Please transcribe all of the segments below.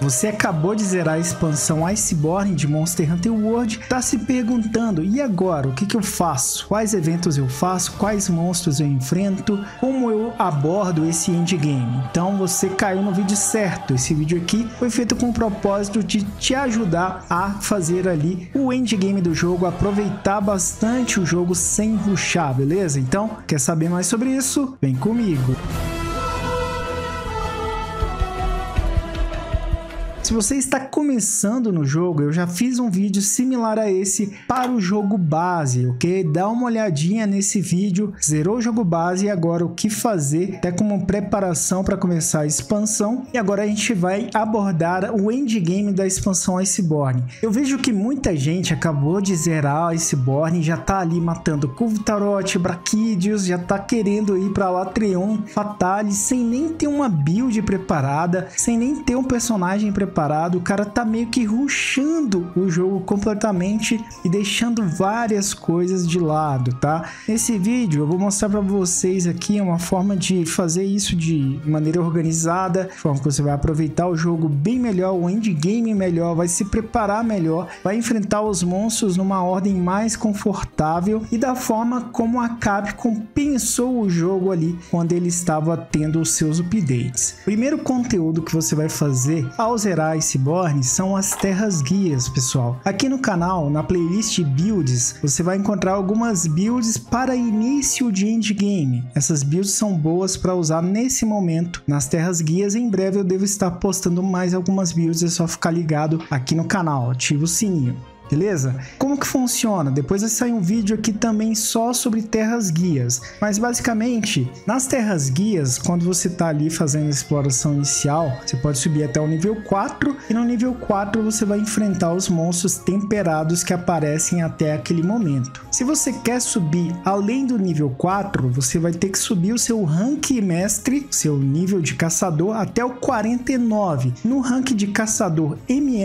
Você acabou de zerar a expansão Iceborne de Monster Hunter World, tá se perguntando, e agora, o que eu faço? Quais eventos eu faço? Quais monstros eu enfrento? Como eu abordo esse endgame? Então você caiu no vídeo certo. Esse vídeo aqui foi feito com o propósito de te ajudar a fazer ali o endgame do jogo, aproveitar bastante o jogo sem rushar, beleza? Então, quer saber mais sobre isso? Vem comigo! Se você está começando no jogo, eu já fiz um vídeo similar a esse para o jogo base, ok? Dá uma olhadinha nesse vídeo, zerou o jogo base e agora o que fazer, até como preparação para começar a expansão. E agora a gente vai abordar o endgame da expansão Iceborne. Eu vejo que muita gente acabou de zerar a Iceborne e já tá ali matando Kulve-Taroth, Brachydios, já tá querendo ir para Alatreon, Fatalis, sem nem ter uma build preparada, sem nem ter um personagem preparado. O cara tá meio que rushando o jogo completamente e deixando várias coisas de lado, tá? Nesse vídeo eu vou mostrar para vocês aqui uma forma de fazer isso de maneira organizada, de forma que você vai aproveitar o jogo bem melhor, o endgame melhor, vai se preparar melhor, vai enfrentar os monstros numa ordem mais confortável e da forma como a Capcom pensou o jogo ali quando ele estava tendo os seus updates. O primeiro conteúdo que você vai fazer ao zerar Iceborne são as terras guias, pessoal. Aqui no canal, na playlist builds, você vai encontrar algumas builds para início de endgame. Essas builds são boas para usar nesse momento nas terras guias. Em breve eu devo estar postando mais algumas builds, é só ficar ligado aqui no canal, ativa o sininho. Beleza? Como que funciona? Depois vai sair um vídeo aqui também só sobre terras guias. Mas basicamente, nas terras guias, quando você está ali fazendo a exploração inicial, você pode subir até o nível 4 e no nível 4 você vai enfrentar os monstros temperados que aparecem até aquele momento. Se você quer subir além do nível 4, você vai ter que subir o seu rank mestre, seu nível de caçador, até o 49. No rank de caçador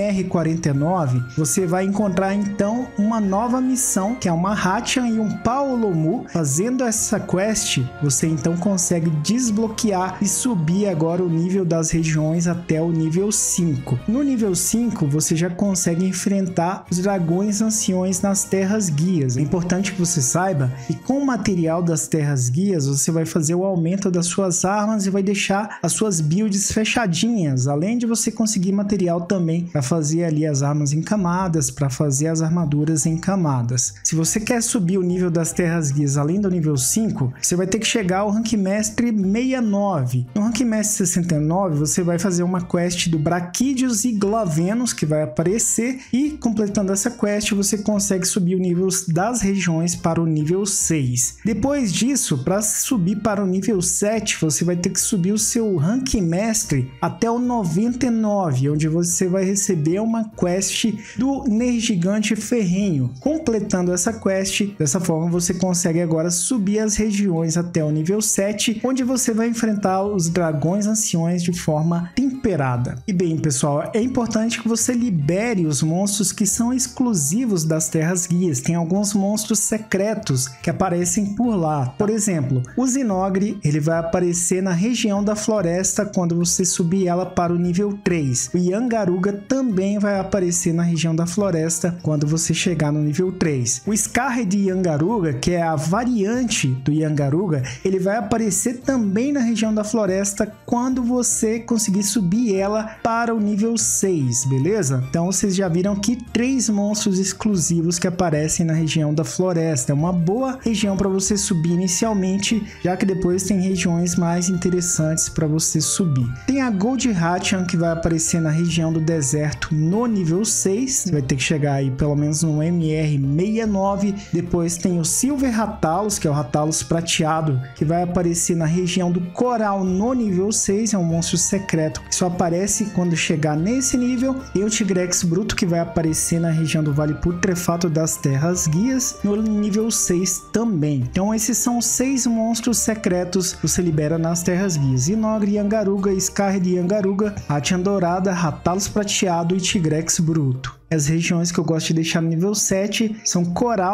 MR49, você vai encontrar então uma nova missão, que é uma Hatchan e um Paolomu. Fazendo essa quest, você então consegue desbloquear e subir agora o nível das regiões até o nível 5. No nível 5, você já consegue enfrentar os dragões anciões nas terras guias. É importante que você saiba que com o material das terras guias, você vai fazer o aumento das suas armas e vai deixar as suas builds fechadinhas, além de você conseguir material também para fazer ali as armas em camadas, para fazer as armaduras em camadas. Se você quer subir o nível das terras guias além do nível 5, você vai ter que chegar ao rank mestre 69. No rank mestre 69, você vai fazer uma quest do Brachydios e Glavenus, que vai aparecer, e completando essa quest, você consegue subir o nível das regiões para o nível 6. Depois disso, para subir para o nível 7, você vai ter que subir o seu rank mestre até o 99, onde você vai receber uma quest do Nergigante Ferrenho. Completando essa quest, dessa forma você consegue agora subir as regiões até o nível 7, onde você vai enfrentar os dragões anciões de forma temperada. E bem, pessoal, é importante que você libere os monstros que são exclusivos das terras guias. Tem alguns monstros secretos que aparecem por lá. Por exemplo, o Zinogre, ele vai aparecer na região da floresta quando você subir ela para o nível 3. O Yangaruga também vai aparecer na região da floresta quando você chegar no nível 3. O Scarred de Yangaruga, que é a variante do Yangaruga, ele vai aparecer também na região da floresta quando você conseguir subir ela para o nível 6, beleza? Então vocês já viram aqui 3 monstros exclusivos que aparecem na região da floresta. É uma boa região para você subir inicialmente, já que depois tem regiões mais interessantes para você subir. Tem a Gold Hatchan, que vai aparecer na região do deserto no nível 6. Você vai ter que chegar aí pelo menos no MR69. Depois tem o Silver Rathalos, que é o Rathalos prateado, que vai aparecer na região do Coral no nível 6. É um monstro secreto que só aparece quando chegar nesse nível. E o Tigrex Bruto, que vai aparecer na região do Vale Putrefato das Terras Guias no nível 6 também. Então esses são os 6 monstros secretos que você libera nas Terras Guias: Zinogre, Yangaruga, Scarred Yangaruga, Hatchan Dourada, Rathalos prateado e Tigrex Bruto. As regiões que eu gosto de deixar no nível 7 são Coral,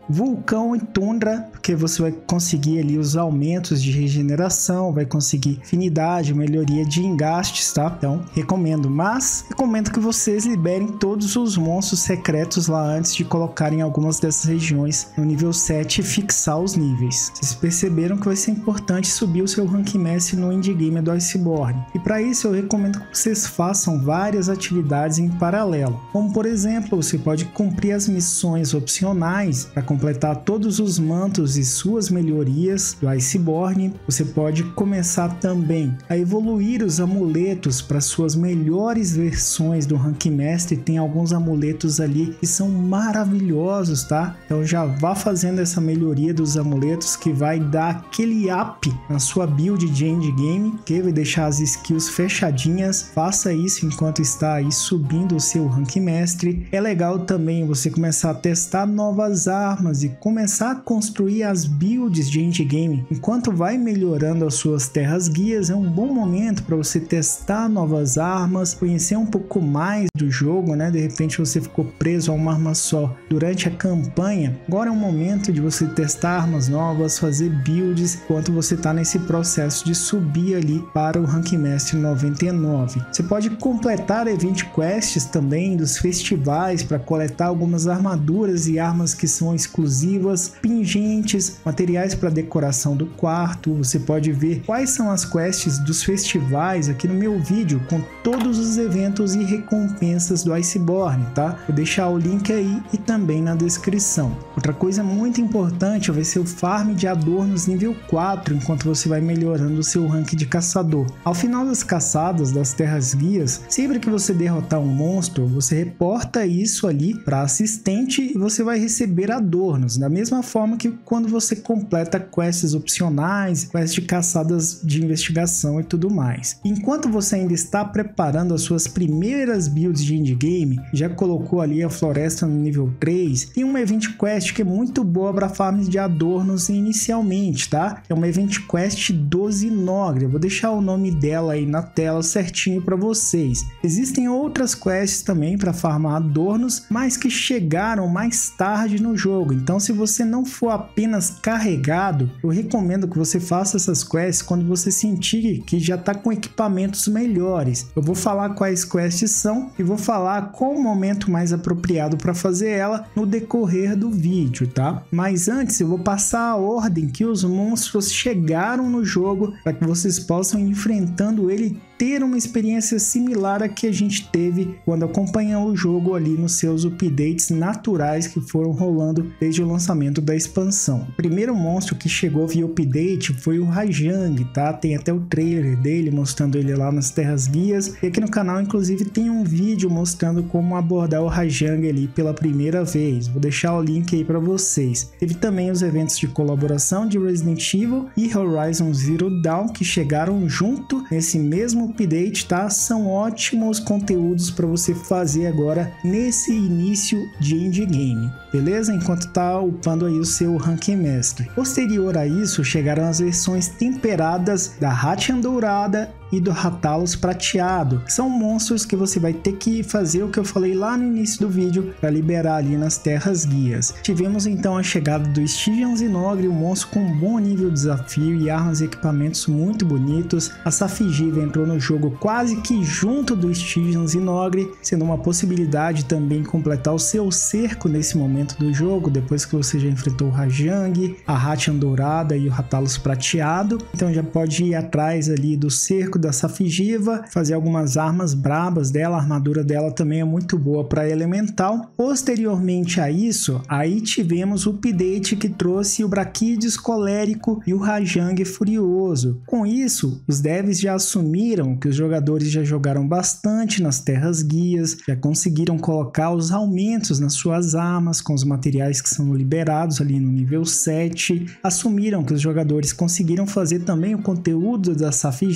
Vulcão e Tundra, porque você vai conseguir ali os aumentos de regeneração, vai conseguir afinidade, melhoria de engastes, tá? Então, recomendo, mas recomendo que vocês liberem todos os monstros secretos lá antes de colocarem algumas dessas regiões no nível 7 e fixar os níveis. Vocês perceberam que vai ser importante subir o seu rank mestre no endgame do Iceborne. E para isso eu recomendo que vocês façam várias atividades em paralelo. Como por exemplo, você pode cumprir as missões opcionais para completar todos os mantos e suas melhorias do Iceborne. Você pode começar também a evoluir os amuletos para suas melhores versões do rank mestre. Tem alguns amuletos ali que são maravilhosos, tá? Então já vá fazendo essa melhoria dos amuletos que vai dar aquele up na sua build de endgame, que vai deixar as skills fechadinhas. Faça isso enquanto está aí subindo o seu rank mestre. É legal também você começar a testar novas armas e começar a construir as builds de endgame. Enquanto vai melhorando as suas terras guias, é um bom momento para você testar novas armas, conhecer um pouco mais do jogo, né? De repente você ficou preso a uma arma só durante a campanha. Agora é um momento de você testar armas novas, fazer builds, enquanto você está nesse processo de subir ali para o rank mestre 99. Você pode completar event quests também dos festivais para coletar algumas armaduras e armas que são exclusivas, pingentes, materiais para decoração do quarto. Você pode ver quais são as quests dos festivais aqui no meu vídeo com todos os eventos e recompensas do Iceborne, tá? Vou deixar o link aí e também na descrição. Outra coisa muito importante vai ser o farm de adornos nível 4 enquanto você vai melhorando o seu rank de caçador. Ao final das caçadas das terras guias, sempre que você derrotar um monstro, você reporta isso ali para assistente e você vai receber adornos, da mesma forma que quando você completa quests opcionais, quests de caçadas de investigação e tudo mais. Enquanto você ainda está preparando as suas primeiras builds de endgame, já colocou ali a floresta no nível 3, tem uma event quest que é muito boa para farms de adornos inicialmente, tá? É uma event quest 12 Nogre. Eu vou deixar o nome dela aí na tela certinho para vocês. Existem outras quests também para farmar adornos, mas que chegaram mais tarde no jogo. Então, se você não for apenas carregado, eu recomendo que você faça essas quests quando você sentir que já está com equipamentos melhores. Eu vou falar quais quests são e vou falar qual o momento mais apropriado para fazer ela no decorrer do vídeo, tá? Mas antes eu vou passar a ordem que os monstros chegaram no jogo para que vocês possam ir enfrentando ele, ter uma experiência similar à que a gente teve quando acompanhou o jogo ali nos seus updates naturais que foram rolando desde o lançamento da expansão. O primeiro monstro que chegou via update foi o Rajang, tá? Tem até o trailer dele mostrando ele lá nas terras guias, e aqui no canal inclusive tem um vídeo mostrando como abordar o Rajang ali pela primeira vez. Vou deixar o link aí para vocês. Teve também os eventos de colaboração de Resident Evil e Horizon Zero Dawn que chegaram junto nesse mesmo update, tá? São ótimos conteúdos para você fazer agora nesse início de endgame, beleza? Enquanto tá upando aí o seu rank mestre. Posterior a isso, chegaram as versões temperadas da Rathian Dourada e do Rathalos Prateado. São monstros que você vai ter que fazer o que eu falei lá no início do vídeo para liberar ali nas terras guias. Tivemos então a chegada do Stygian Zinogre, um monstro com um bom nível de desafio e armas e equipamentos muito bonitos. A Safigiva entrou no jogo quase que junto do Stygian Zinogre, sendo uma possibilidade também completar o seu cerco nesse momento do jogo, depois que você já enfrentou o Rajang, a Rathian Dourada e o Rathalos Prateado. Então já pode ir atrás ali do cerco da Safigiva, fazer algumas armas brabas dela. A armadura dela também é muito boa para elemental. Posteriormente a isso, aí tivemos o update que trouxe o Braquides Colérico e o Rajang Furioso. Com isso, os devs já assumiram que os jogadores já jogaram bastante nas terras guias, já conseguiram colocar os aumentos nas suas armas com os materiais que são liberados ali no nível 7, assumiram que os jogadores conseguiram fazer também o conteúdo da Safigiva,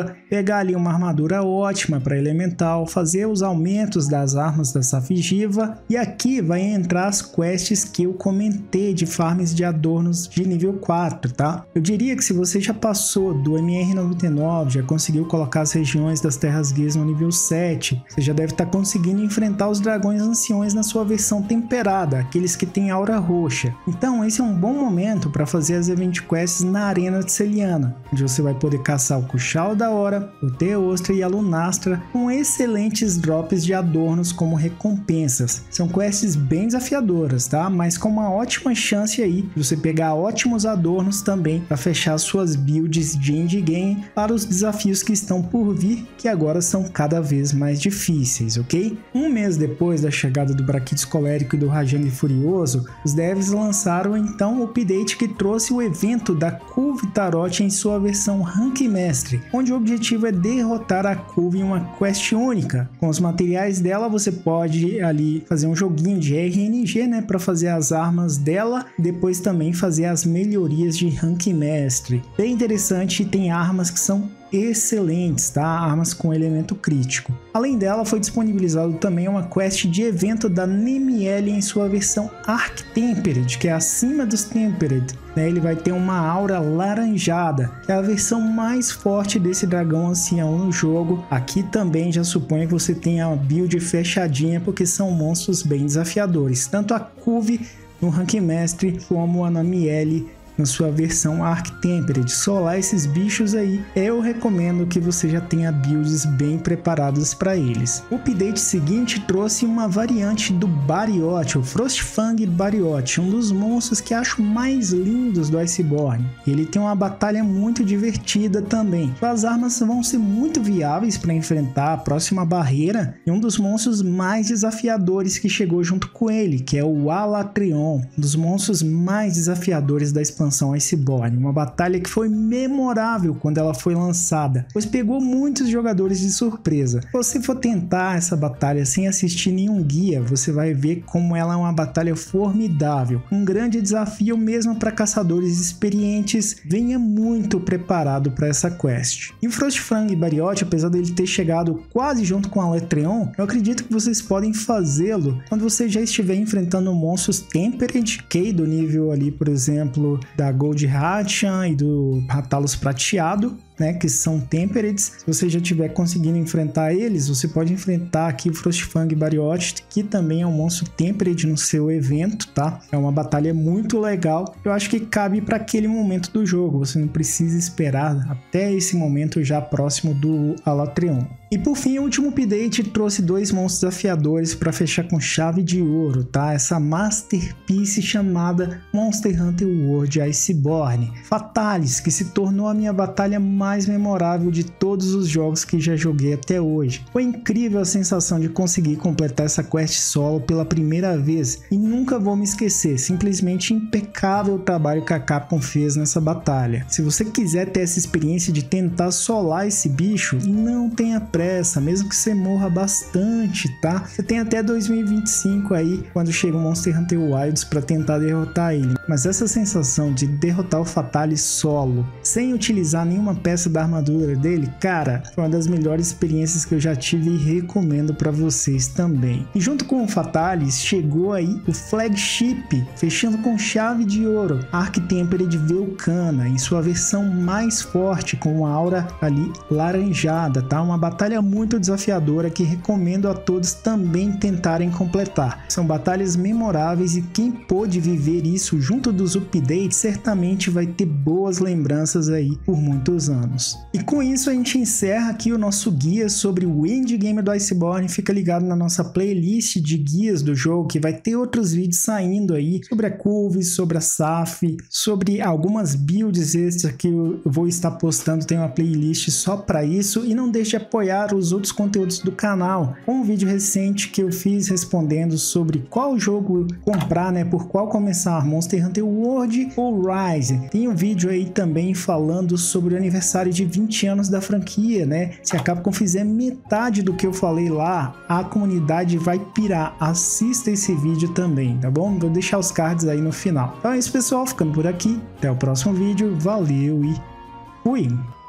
armadura, pegar ali uma armadura ótima para elemental, fazer os aumentos das armas da Safigiva, e aqui vai entrar as quests que eu comentei de farms de adornos de nível 4, tá? Eu diria que se você já passou do MR99, já conseguiu colocar as regiões das Terras Guias no nível 7, você já deve estar conseguindo enfrentar os dragões anciões na sua versão temperada, aqueles que têm aura roxa. Então esse é um bom momento para fazer as event quests na Arena de Celiana, onde você vai poder caçar o Cuchalo da Hora, o Teostra e a Lunastra com excelentes drops de adornos como recompensas. São quests bem desafiadoras, tá? Mas com uma ótima chance aí de você pegar ótimos adornos também para fechar suas builds de endgame para os desafios que estão por vir, que agora são cada vez mais difíceis, ok? Um mês depois da chegada do Braquitos Colérico e do Rajang Furioso, os devs lançaram então o update que trouxe o evento da Curve Tarot em sua versão Rank Mestre, onde o objetivo é derrotar a Curve em uma quest única. Com os materiais dela você pode ali fazer um joguinho de RNG, né, para fazer as armas dela, depois também fazer as melhorias de Rank Mestre. Bem interessante, tem armas que são excelentes, tá? Armas com elemento crítico. Além dela, foi disponibilizado também uma quest de evento da Nemielle em sua versão Arc Tempered, que é acima dos Tempered, né? Ele vai ter uma aura laranjada, que é a versão mais forte desse dragão ancião no jogo. Aqui também já suponho que você tenha uma build fechadinha, porque são monstros bem desafiadores, tanto a Curve no Rank Mestre como a Nemielle na sua versão Arc Tempered. Solar esses bichos aí, eu recomendo que você já tenha builds bem preparadas para eles. O update seguinte trouxe uma variante do Barioth, o Frostfang Barioth, um dos monstros que acho mais lindos do Iceborne. Ele tem uma batalha muito divertida também. As armas vão ser muito viáveis para enfrentar a próxima barreira e um dos monstros mais desafiadores que chegou junto com ele, que é o Alatreon, um dos monstros mais desafiadores da expansão Iceborne, uma batalha que foi memorável quando ela foi lançada, pois pegou muitos jogadores de surpresa. Se você for tentar essa batalha sem assistir nenhum guia, você vai ver como ela é uma batalha formidável, um grande desafio mesmo para caçadores experientes. Venha muito preparado para essa quest. E o Frostfang Barioth, apesar dele ter chegado quase junto com a Alatreon, eu acredito que vocês podem fazê-lo quando você já estiver enfrentando monstros Tempered, que do nível ali, por exemplo, da Gold Hatchan e do Ratalos Prateado, né, que são Tempered. Se você já estiver conseguindo enfrentar eles, você pode enfrentar aqui o Frostfang Barioth, que também é um monstro Tempered no seu evento, tá? É uma batalha muito legal. Eu acho que cabe para aquele momento do jogo. Você não precisa esperar até esse momento já próximo do Alatreon. E por fim, o último update trouxe dois monstros desafiadores para fechar com chave de ouro, tá? Essa masterpiece chamada Monster Hunter World Iceborne Fatalis, que se tornou a minha batalha mais memorável de todos os jogos que já joguei até hoje. Foi incrível a sensação de conseguir completar essa quest solo pela primeira vez e nunca vou me esquecer, simplesmente impecável o trabalho que a Capcom fez nessa batalha. Se você quiser ter essa experiência de tentar solar esse bicho, não tenha pressa, mesmo que você morra bastante, tá? Você tem até 2025 aí, quando chega o Monster Hunter Wilds, para tentar derrotar ele. Mas essa sensação de derrotar o Fatalis solo, sem utilizar nenhuma peça da armadura dele, cara, foi uma das melhores experiências que eu já tive e recomendo para vocês também. E junto com o Fatalis, chegou aí o Flagship, fechando com chave de ouro, Arc Tempered Velkhana, em sua versão mais forte, com uma aura ali laranjada, tá? Uma batalha muito desafiadora que recomendo a todos também tentarem completar. São batalhas memoráveis e quem pôde viver isso junto dos updates certamente vai ter boas lembranças aí por muitos anos. E com isso a gente encerra aqui o nosso guia sobre o endgame do Iceborne. Fica ligado na nossa playlist de guias do jogo, que vai ter outros vídeos saindo aí sobre a Curve, sobre a Saf, sobre algumas builds extras que eu vou estar postando. Tem uma playlist só para isso. E não deixe de apoiar os outros conteúdos do canal, com um vídeo recente que eu fiz respondendo sobre qual jogo comprar, né, por qual começar, Monster Hunter World ou Rise. Tem um vídeo aí também falando sobre o aniversário de 20 anos da franquia, né? Se a Capcom fizer metade do que eu falei lá, a comunidade vai pirar. Assista esse vídeo também, tá bom? Vou deixar os cards aí no final. Então é isso, pessoal, ficando por aqui. Até o próximo vídeo. Valeu e fui!